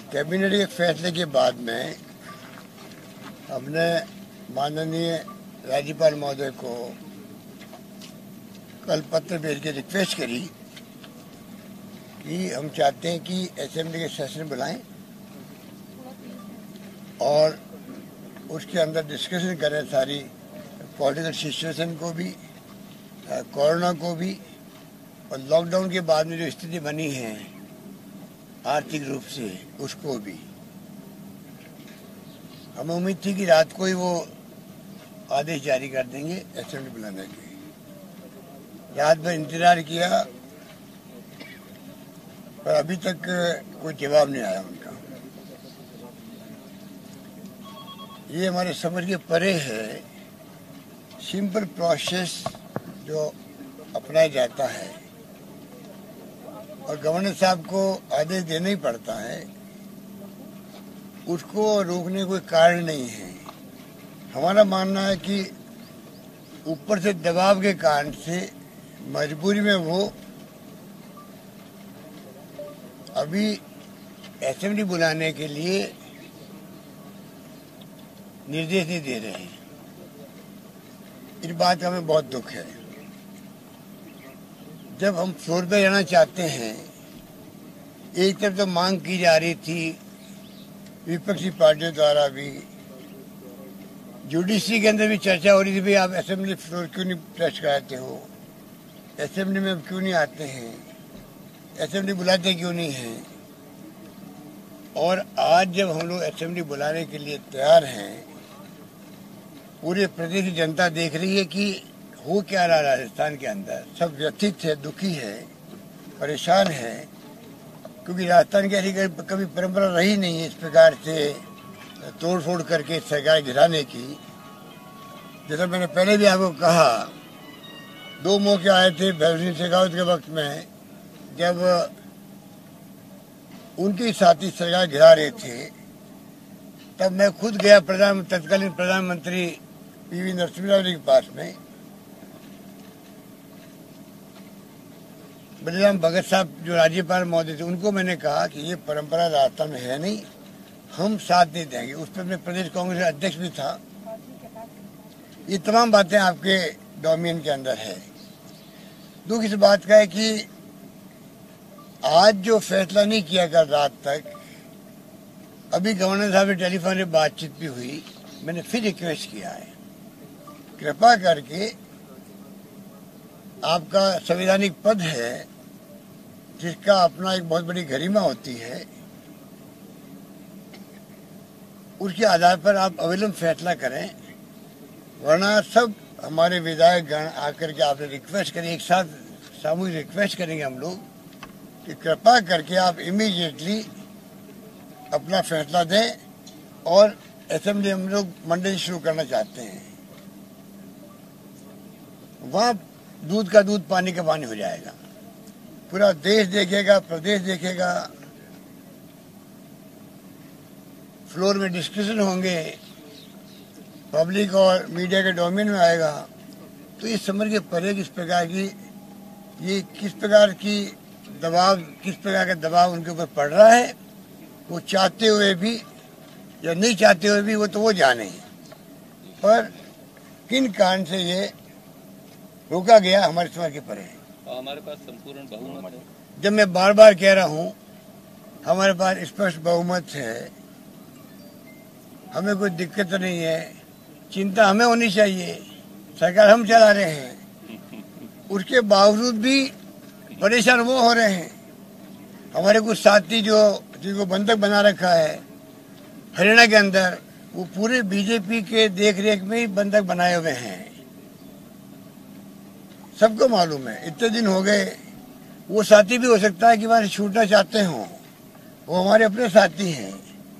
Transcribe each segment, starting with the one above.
Cabinet के फैसले के बाद में हमने माननीय राज्यपाल महोदय को कल पत्र भेज के रिक्वेस्ट करी कि हम चाहते हैं कि असेंबली के सेशन बुलाएं और उसके अंदर डिस्कशन करें सारी पॉलिटिकल सिचुएशन को भी, कोरोना को भी और लॉकडाउन के बाद में जो स्थिति बनी है आर्थिक रूप से उसको भी। हमें उम्मीद थी कि रात को ही वो आदेश जारी कर देंगे असेंबली बुलाने के। रात भर इंतजार किया पर अभी तक कोई जवाब नहीं आया उनका। ये हमारे समझ के परे है। सिंपल प्रोसेस जो अपनाया जाता है और गवर्नर साहब को आदेश देना ही पड़ता है, उसको रोकने कोई कारण नहीं है। हमारा मानना है कि ऊपर से दबाव के कारण से मजबूरी में वो अभी असेंबली बुलाने के लिए निर्देश नहीं दे रहे हैं। इस बात का हमें बहुत दुख है। जब हम फ्लोर पे रहना चाहते हैं, एक तरफ तो मांग की जा रही थी विपक्षी पार्टियों द्वारा भी, जुडिशरी के अंदर भी चर्चा हो रही थी, भाई आप असेंबली फ्लोर क्यों नहीं टच कराते हो, असेंबली में क्यों नहीं आते हैं, असेंबली बुलाते क्यों नहीं हैं। और आज जब हम लोग असेंबली बुलाने के लिए तैयार हैं, पूरे प्रदेश की जनता देख रही है कि हो क्या रहा राजस्थान के अंदर। सब व्यथित है, दुखी है, परेशान है, क्योंकि राजस्थान की ऐसी कभी परंपरा रही नहीं है इस प्रकार से तोड़ फोड़ करके सरकार गिराने की। जैसा मैंने पहले भी आपको कहा, 2 मौके आए थे भैरव सिंह शेखावत के वक्त में, जब उनके साथी सरकार गिरा रहे थे, तब मैं खुद गया तत्कालीन प्रधानमंत्री पीवी नरसिम्हा राव जी के पास में। बलिराम भगत साहब जो राज्यपाल महोदय थे, उनको मैंने कहा कि ये परंपरा राजस्थान में है नहीं, हम साथ नहीं देंगे। उस पर मैं प्रदेश कांग्रेस अध्यक्ष भी था। ये तमाम बातें आपके डोमेन के अंदर है। दुख इस बात का है कि आज जो फैसला नहीं किया कल रात तक, अभी गवर्नर साहब से टेलीफोन से बातचीत भी हुई, मैंने फिर रिक्वेस्ट किया है, कृपा करके आपका संवैधानिक पद है जिसका अपना एक बहुत बड़ी गरिमा होती है, उसके आधार पर आप अविलंब फैसला करें, वरना सब हमारे विधायक गण आकर के आपसे रिक्वेस्ट करें, एक साथ सामूहिक रिक्वेस्ट करेंगे हम लोग कि कृपा करके आप इमीडिएटली अपना फैसला दें और असेंबली हम लोग मंडे से शुरू करना चाहते हैं। वहाँ दूध का दूध पानी का पानी हो जाएगा। पूरा देश देखेगा, प्रदेश देखेगा, फ्लोर में डिस्कशन होंगे, पब्लिक और मीडिया के डोमेन में आएगा। तो इस समझ के परे किस प्रकार की ये किस प्रकार का दबाव उनके ऊपर पड़ रहा है, वो चाहते हुए भी या नहीं चाहते हुए भी, वो तो वो जाने। पर किन कारण से ये रोका गया हमारे समझ के परे है। हमारे पास संपूर्ण बहुमत है। जब मैं बार बार कह रहा हूँ हमारे पास स्पष्ट बहुमत है, हमें कोई दिक्कत नहीं है, चिंता हमें होनी चाहिए, सरकार हम चला रहे हैं, उसके बावजूद भी परेशान वो हो रहे हैं। हमारे कुछ साथी जो जिनको बंधक बना रखा है हरियाणा के अंदर, वो पूरे बीजेपी के देख रेख में ही बंधक बनाए हुए हैं। सबको मालूम है, इतने दिन हो गए। वो साथी भी हो सकता है कि हमारे छूटना चाहते हों, वो हमारे अपने साथी हैं।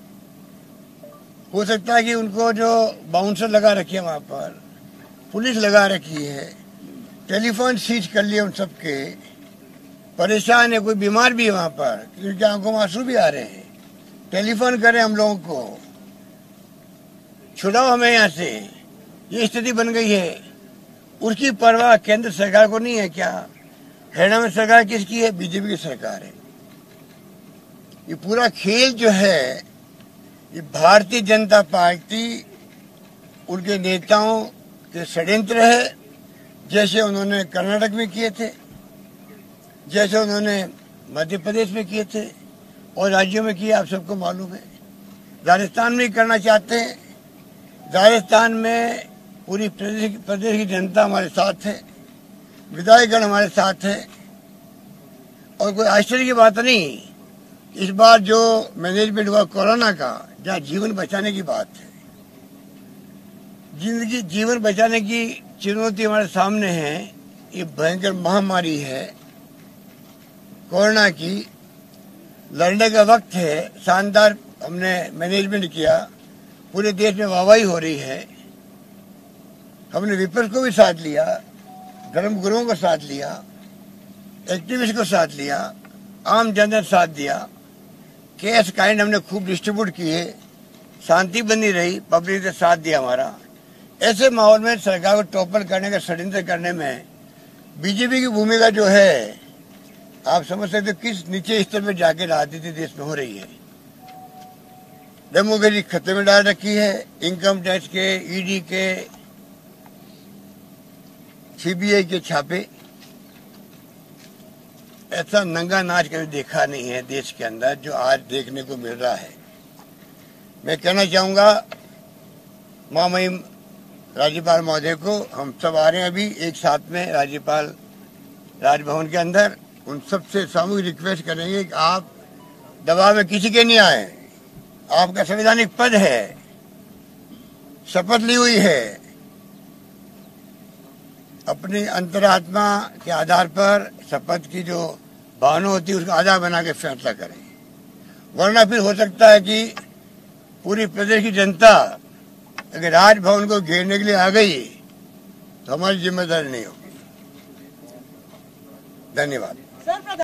हो सकता है कि उनको जो बाउंसर लगा रखी है, वहाँ पर पुलिस लगा रखी है, टेलीफोन सीज कर लिए उन सबके, परेशान है, कोई बीमार भी है वहाँ पर, क्योंकि आंखों में आंसू भी आ रहे हैं। टेलीफोन करें हम लोगों को, छुड़ाओ हमें यहाँ से, ये स्थिति बन गई है। उसकी परवाह केंद्र सरकार को नहीं है क्या? हरियाणा में सरकार किसकी है? बीजेपी की सरकार है। ये पूरा खेल जो है ये भारतीय जनता पार्टी उनके नेताओं के षड्यंत्र है, जैसे उन्होंने कर्नाटक में किए थे, जैसे उन्होंने मध्य प्रदेश में किए थे और राज्यों में किए, आप सबको मालूम है। राजस्थान में करना चाहते हैं। राजस्थान में पूरी प्रदेश की जनता हमारे साथ है, विधायकगण हमारे साथ है और कोई आश्चर्य की बात नहीं। इस बार जो मैनेजमेंट हुआ कोरोना का, जहाँ जीवन बचाने की बात है, जीवन बचाने की चुनौती हमारे सामने है। ये भयंकर महामारी है कोरोना की, लड़ने का वक्त है। शानदार हमने मैनेजमेंट किया, पूरे देश में वाहवाही हो रही है। हमने विपक्ष को भी साथ लिया, धर्मगुरुओं को साथ लिया, एक्टिविस्ट को साथ लिया, आम जनता साथ दिया। कैश काइंड हमने खूब डिस्ट्रीब्यूट किए, शांति बनी रही, पब्लिक ने साथ दिया हमारा। ऐसे माहौल में सरकार को टॉपर करने का षड्यंत्र करने में बीजेपी की भूमिका जो है, आप समझ सकते हो किस नीचे स्तर पर जाके राजनीति देश में हो रही है। डेमोक्रेसी खतरे में डाल रखी है। इनकम टैक्स के, ईडी के, सीबीआई के छापे, ऐसा नंगा नाच कभी देखा नहीं है देश के अंदर जो आज देखने को मिल रहा है। मैं कहना चाहूंगा महामहिम राज्यपाल महोदय को, हम सब आ रहे हैं अभी एक साथ में राज्यपाल राजभवन के अंदर, उन सबसे सामूहिक रिक्वेस्ट करेंगे कि आप दबाव में किसी के नहीं आए। आपका संवैधानिक पद है, शपथ ली हुई है, अपनी अंतरात्मा के आधार पर शपथ की जो भावना होती है उसका आधार बना के फैसला करें, वरना फिर हो सकता है कि पूरी प्रदेश की जनता अगर राजभवन को घेरने के लिए आ गई तो हमारी जिम्मेदारी नहीं होगी। धन्यवाद।